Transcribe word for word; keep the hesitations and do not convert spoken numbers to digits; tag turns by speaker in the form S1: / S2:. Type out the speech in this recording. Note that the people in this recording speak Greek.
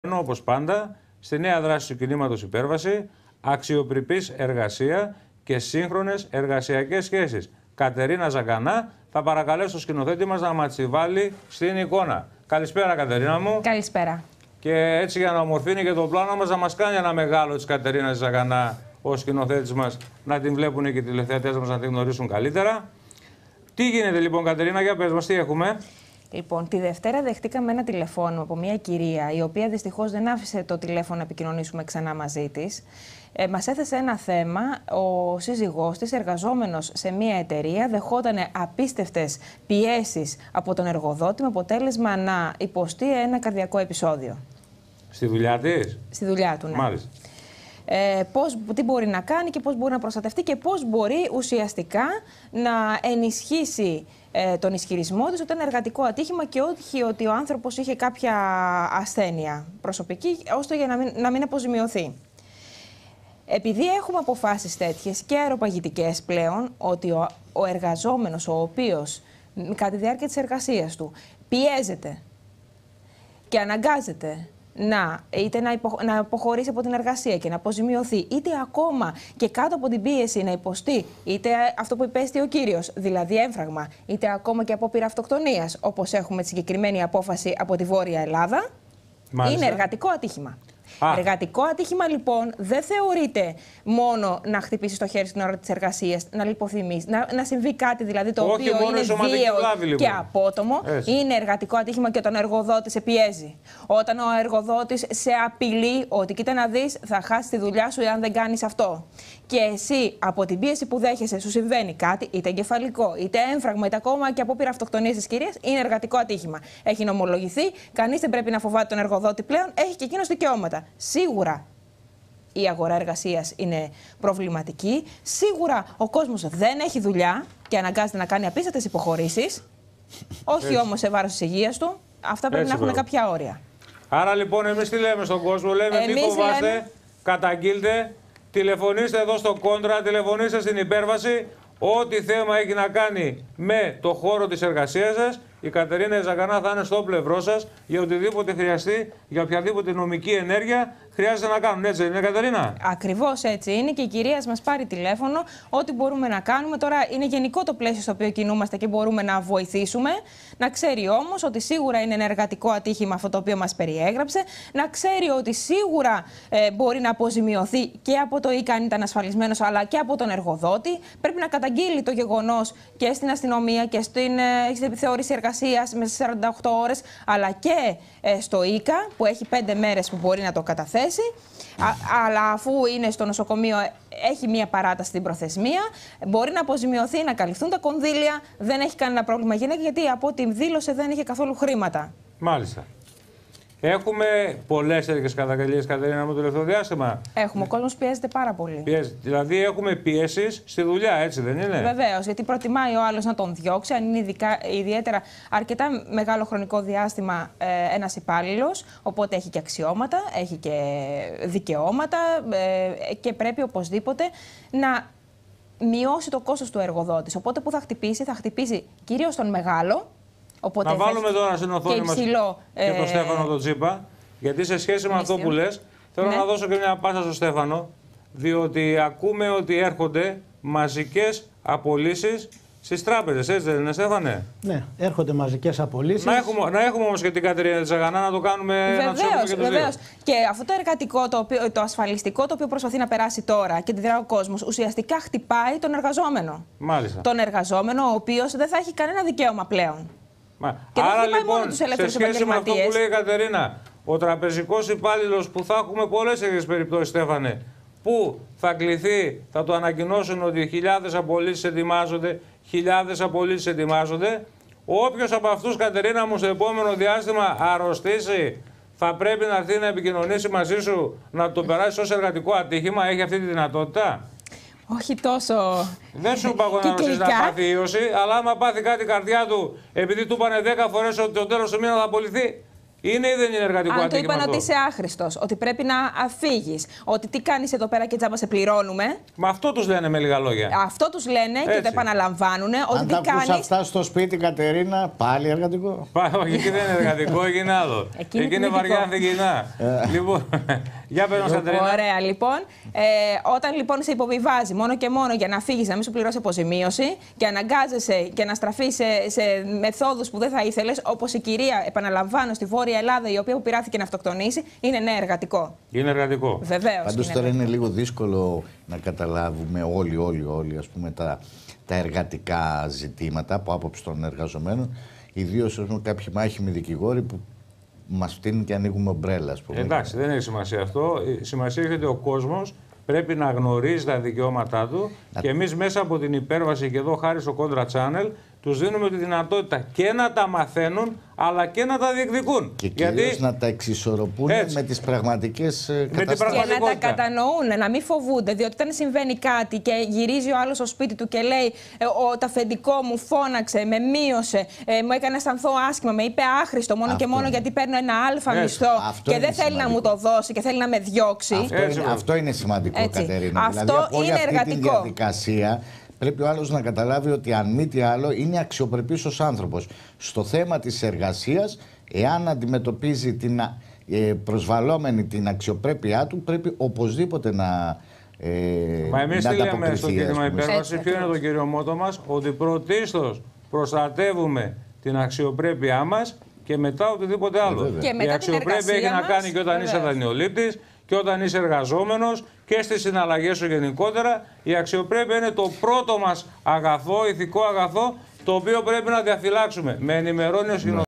S1: Όπως πάντα, στη νέα δράση του κινήματος Υπέρβαση, αξιοπρεπής εργασία και σύγχρονες εργασιακές σχέσεις. Κατερίνα Ζαγκανά, θα παρακαλέσω το σκηνοθέτη μας να μας τη βάλει στην εικόνα. Καλησπέρα, Κατερίνα μου.
S2: Καλησπέρα.
S1: Και έτσι, για να ομορφύνει και το πλάνο μας, να μας κάνει ένα μεγάλο της Κατερίνας Ζαγκανά ο σκηνοθέτης μας, να την βλέπουν και οι τηλεθεατές μας να την γνωρίσουν καλύτερα. Τι γίνεται λοιπόν, Κατερίνα, για πες μας, τι έχουμε?
S2: Λοιπόν, τη Δευτέρα δεχτήκαμε ένα τηλεφώνημα από μια κυρία, η οποία δυστυχώς δεν άφησε το τηλέφωνο να επικοινωνήσουμε ξανά μαζί της. Ε, μας έθεσε ένα θέμα. Ο σύζυγός της, εργαζόμενος σε μια εταιρεία, δεχόταν απίστευτες πιέσεις από τον εργοδότη, με αποτέλεσμα να υποστεί ένα καρδιακό επεισόδιο.
S1: Στη δουλειά της?
S2: Στη δουλειά του, ναι.
S1: Μάλιστα.
S2: Ε, πώς, τι μπορεί να κάνει και πώς μπορεί να προστατευτεί και πώς μπορεί ουσιαστικά να ενισχύσει ε, τον ισχυρισμό της ότι είναι εργατικό ατύχημα και όχι ότι ο άνθρωπος είχε κάποια ασθένεια προσωπική, ώστε για να μην, να μην αποζημιωθεί. Επειδή έχουμε αποφάσεις τέτοιες και αεροπαγητικές πλέον, ότι ο, ο εργαζόμενος, ο οποίος κατά τη διάρκεια της εργασίας του πιέζεται και αναγκάζεται να, είτε να, υπο, να αποχωρήσει από την εργασία και να αποζημιωθεί, είτε ακόμα και κάτω από την πίεση να υποστεί, είτε αυτό που υπέστη ο κύριος, δηλαδή έμφραγμα, είτε ακόμα και απόπειρα αυτοκτονίας, όπως έχουμε τη συγκεκριμένη απόφαση από τη Βόρεια Ελλάδα, μάλιστα, είναι εργατικό ατύχημα. Α. Εργατικό ατύχημα, λοιπόν, δεν θεωρείται μόνο να χτυπήσει το χέρι στην ώρα της εργασίας, να λιποθυμείς, να, να συμβεί κάτι δηλαδή το
S1: όχι
S2: οποίο είναι βίαιο
S1: λοιπόν.
S2: και απότομο. Έτσι. Είναι εργατικό ατύχημα και όταν ο εργοδότης σε πιέζει. Όταν ο εργοδότης σε απειλεί ότι κοίτα να δεις, θα χάσεις τη δουλειά σου εάν δεν κάνεις αυτό. Και εσύ από την πίεση που δέχεσαι σου συμβαίνει κάτι, είτε εγκεφαλικό, είτε έμφραγμα, είτε ακόμα και απόπειρα αυτοκτονίας της κυρίας, είναι εργατικό ατύχημα. Έχει νομολογηθεί, κανείς δεν πρέπει να φοβάται τον εργοδότη πλέον, έχει και εκείνος δικαιώματα. Σίγουρα η αγορά εργασίας είναι προβληματική. Σίγουρα ο κόσμος δεν έχει δουλειά και αναγκάζεται να κάνει απίστευτες υποχωρήσεις. Όχι έτσι, όμως σε βάρος της υγείας του. Αυτά πρέπει έτσι να έχουν κάποια όρια.
S1: Άρα λοιπόν, εμείς τι λέμε στον κόσμο? Λέμε εμείς τι φοβάστε, λέμε... καταγγείλτε, τηλεφωνήστε εδώ στο Κόντρα, τηλεφωνήστε στην Υπέρβαση. Ό,τι θέμα έχει να κάνει με το χώρο της εργασίας σας, η Κατερίνα Ζαγκανά θα είναι στο πλευρό σας για οτιδήποτε χρειαστεί, για οποιαδήποτε νομική ενέργεια χρειάζεται να κάνουν. Έτσι δεν είναι, Κατερίνα?
S2: Ακριβώς έτσι είναι και η κυρία μας πάρει τηλέφωνο. Ό,τι μπορούμε να κάνουμε. Τώρα είναι γενικό το πλαίσιο στο οποίο κινούμαστε και μπορούμε να βοηθήσουμε. Να ξέρει όμως ότι σίγουρα είναι ένα εργατικό ατύχημα αυτό το οποίο μας περιέγραψε. Να ξέρει ότι σίγουρα ε, μπορεί να αποζημιωθεί και από το ή αν ήταν ασφαλισμένος, αλλά και από τον εργοδότη. Πρέπει να καταγγείλει το γεγονός και στην αστυνομία και στην, ε, στην επιθεώρηση εργασίας μέσα σε σαράντα οκτώ ώρες, αλλά και ε, στο ΙΚΑ που έχει πέντε μέρες που μπορεί να το καταθέσει. Α, αλλά αφού είναι στο νοσοκομείο, έχει μία παράταση στην προθεσμία, μπορεί να αποζημιωθεί, να καλυφθούν τα κονδύλια. Δεν έχει κανένα πρόβλημα γυναίκα, γιατί από ό,τι δήλωσε δεν είχε καθόλου χρήματα.
S1: Μάλιστα. Έχουμε πολλές τέτοιες καταγγελίες, Κατερίνα, με το τελευταίο διάστημα.
S2: Έχουμε. Ο κόσμος πιέζεται πάρα πολύ.
S1: Πιέζεται. Δηλαδή, έχουμε πιέσεις στη δουλειά, έτσι δεν είναι?
S2: Βεβαίως, γιατί προτιμάει ο άλλος να τον διώξει, αν είναι ειδικά, ιδιαίτερα αρκετά μεγάλο χρονικό διάστημα ε, ένας υπάλληλος. Οπότε έχει και αξιώματα, έχει και δικαιώματα ε, και πρέπει οπωσδήποτε να μειώσει το κόστος του εργοδότης. Οπότε που θα χτυπήσει, θα χτυπήσει κυρίως τον μεγάλο. Οπότε
S1: να βάλουμε τώρα στην οθόνη μας
S2: υψηλό,
S1: και τον ε... Στέφανο τον Τσίπα, γιατί σε σχέση με αυτό που λες, θέλω ναι. να δώσω και μια πάσα στο Στέφανο, διότι ακούμε ότι έρχονται μαζικές απολύσεις στις τράπεζες, έτσι δεν είναι, Στέφανε?
S3: Ναι, έρχονται μαζικές απολύσεις.
S1: Να έχουμε, να έχουμε όμως και την Κατερίνα Ζαγκανά να το κάνουμε.
S2: Βεβαίως, και βεβαίως. Και αυτό το εργατικό, το, οποίο, το ασφαλιστικό το οποίο προσπαθεί να περάσει τώρα και τη δρά ο κόσμος, ουσιαστικά χτυπάει τον εργαζόμενο.
S1: Μάλιστα.
S2: Τον εργαζόμενο, ο οποίος δεν θα έχει κανένα δικαίωμα πλέον.
S1: Μα, άρα λοιπόν, σε σχέση με αυτό που λέει η Κατερίνα, ο τραπεζικός υπάλληλος που θα έχουμε πολλές τέτοιες περιπτώσεις, Στέφανε, που θα κληθεί, θα το ανακοινώσουν ότι χιλιάδες απολύσεις ετοιμάζονται, χιλιάδες απολύσεις ετοιμάζονται. Όποιος από αυτούς, Κατερίνα μου, στο επόμενο διάστημα αρρωστήσει, θα πρέπει να έρθει να επικοινωνήσει μαζί σου, να το περάσει ως εργατικό ατύχημα. Έχει αυτή τη δυνατότητα?
S2: Όχι τόσο.
S1: Δεν σου είπα εγώ να ρωτήσεις να πάθει ίωση, αλλά άμα πάθει κάτι η καρδιά του, επειδή του είπανε δέκα φορές ότι το τέλος του μήνα θα απολυθεί, Είναι ή δεν είναι εργατικό
S2: Αν
S1: ατύχημα?
S2: Αν του είπαν ότι είσαι άχρηστος, ότι πρέπει να αφήγεις, ότι τι κάνεις εδώ πέρα και τζάμπα σε πληρώνουμε.
S1: Μα αυτό τους λένε με λίγα λόγια.
S2: Αυτό τους λένε
S1: Έτσι.
S2: και το επαναλαμβάνουν. Ότι
S4: Αν
S2: τι
S4: τα
S2: κάνεις.
S4: ακούς αυτά στο σπίτι, Κατερίνα, πάλι εργατικό.
S1: Όχι, εκεί δεν είναι εργατικό, εκεί είναι άλλο.
S2: Εκεί
S1: εκεί είναι βαριά ανθυγινά. Λοιπόν, για πες μας, Κατερίνα.
S2: Ωραία, λοιπόν. Ε, όταν λοιπόν σε υποβιβάζει μόνο και μόνο για να φύγεις, να μην σου πληρώσει αποζημίωση και αναγκάζεσαι και να στραφείς σε, σε μεθόδους που δεν θα ήθελες, όπως η κυρία, επαναλαμβάνω, στη Βόρεια Ελλάδα, η οποία που πειράθηκε να αυτοκτονήσει, είναι ναι, εργατικό.
S1: Είναι εργατικό.
S2: Βεβαίως.
S4: Πάντως τώρα είναι λίγο δύσκολο να καταλάβουμε όλοι, όλοι, όλοι, ας πούμε, τα, τα εργατικά ζητήματα από άποψη των εργαζομένων. Ιδίως κάποιοι μάχημοι δικηγόροι που μας φτύνουν και ανοίγουμε ομπρέλα, ας πούμε.
S1: Εντάξει, δεν έχει σημασία αυτό. Η σημασία έχει ότι ο κόσμος πρέπει να γνωρίζει τα δικαιώματά του να... και εμείς μέσα από την υπέρβαση και εδώ χάρη στο Contra Channel τους δίνουμε τη δυνατότητα και να τα μαθαίνουν αλλά και να τα διεκδικούν.
S4: Και κυρίως γιατί... να τα εξισορροπούν έτσι. με τις πραγματικές καταστάσεις.
S2: Και να τα κατανοούν, να μην φοβούνται. Διότι όταν συμβαίνει κάτι και γυρίζει ο άλλος στο σπίτι του και λέει ο, το αφεντικό μου φώναξε, με μείωσε, ε, μου έκανε αισθανθώ άσχημα, με είπε άχρηστο μόνο αυτό και μόνο είναι. γιατί παίρνω ένα αλφα έτσι. μισθό αυτό και δεν θέλει σημαντικό. να μου το δώσει και θέλει να με διώξει.
S4: Αυτό, είναι, αυτό είναι σημαντικό, έτσι. Κατερίνα.
S2: Αυτό
S4: δηλαδή, από όλη
S2: είναι
S4: αυτή
S2: εργατικό.
S4: τη διαδικασία πρέπει ο άλλος να καταλάβει ότι αν μη τι άλλο είναι αξιοπρεπής ως άνθρωπος. Στο θέμα της εργασίας, εάν αντιμετωπίζει την ε, προσβαλόμενη την αξιοπρέπειά του, πρέπει οπωσδήποτε να ε,
S1: Μα εμείς τι λέμε στο κίνημα υπέρβαση, ποιο είναι το κύριο μότο μας, ότι πρωτίστως προστατεύουμε την αξιοπρέπειά μας και μετά οτιδήποτε άλλο.
S2: Ε,
S1: Η αξιοπρέπεια έχει μας, να κάνει και όταν βέβαια. είσαι δανειολήπτης και όταν είσαι εργαζόμενος και στις συναλλαγές σου γενικότερα. Η αξιοπρέπεια είναι το πρώτο μας αγαθό, ηθικό αγαθό, το οποίο πρέπει να διαφυλάξουμε. Με ενημερώνει ο